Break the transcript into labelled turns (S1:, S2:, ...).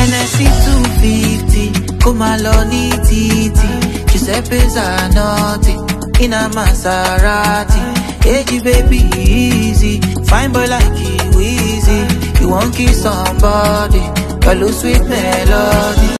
S1: Hennessy 250, come along titi. Giuseppe's are nothing in a Maserati. Hey, baby, easy. Fine boy like you, easy. You won't kiss somebody, but lose sweet melody.